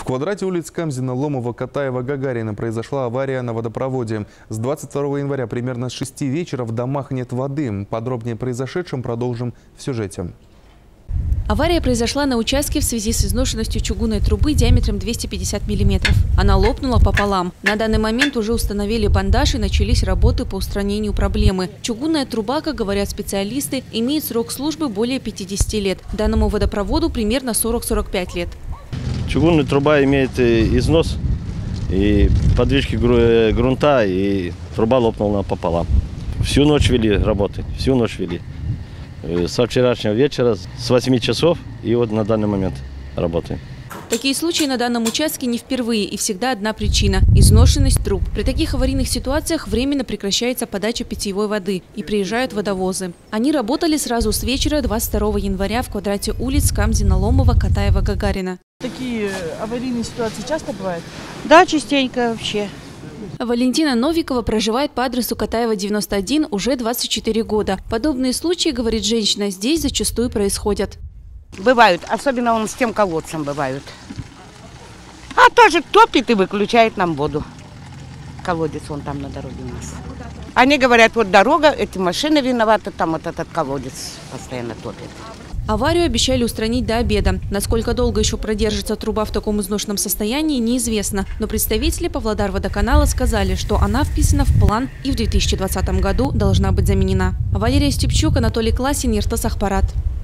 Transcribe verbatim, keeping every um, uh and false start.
квадрате улиц Камзина, Ломова, Катаева, Гагарина произошла авария на водопроводе. С двадцать второго января примерно с шести вечера в домах нет воды. Подробнее о произошедшем продолжим в сюжете. Авария произошла на участке в связи с изношенностью чугунной трубы диаметром двести пятьдесят миллиметров. Она лопнула пополам. На данный момент уже установили бандаж и начались работы по устранению проблемы. Чугунная труба, как говорят специалисты, имеет срок службы более пятидесяти лет. Данному водопроводу примерно сорок-сорок пять лет. Чугунная труба имеет износ и подвижки грунта, и труба лопнула пополам. Всю ночь вели работы, всю ночь вели. Со вчерашнего вечера, с восьми часов, и вот на данный момент работаем. Такие случаи на данном участке не впервые, и всегда одна причина – изношенность труб. При таких аварийных ситуациях временно прекращается подача питьевой воды, и приезжают водовозы. Они работали сразу с вечера двадцать второго января в квадрате улиц Камзина, Ломова, Катаева, Гагарина. Такие аварийные ситуации часто бывают? Да, частенько вообще. Валентина Новикова проживает по адресу Катаева, девяносто один, уже двадцать четыре года. Подобные случаи, говорит женщина, здесь зачастую происходят. Бывают, особенно он с тем колодцем бывают. А тоже топит и выключает нам воду. Колодец вон там на дороге у нас. Они говорят, вот дорога, эти машины виноваты, там вот этот колодец постоянно топит. Аварию обещали устранить до обеда. Насколько долго еще продержится труба в таком изношенном состоянии, неизвестно. Но представители Павлодар-водоканала сказали, что она вписана в план и в две тысячи двадцатом году должна быть заменена. Валерия Степчук, Анатолий Класин, Иртас Ахпарат.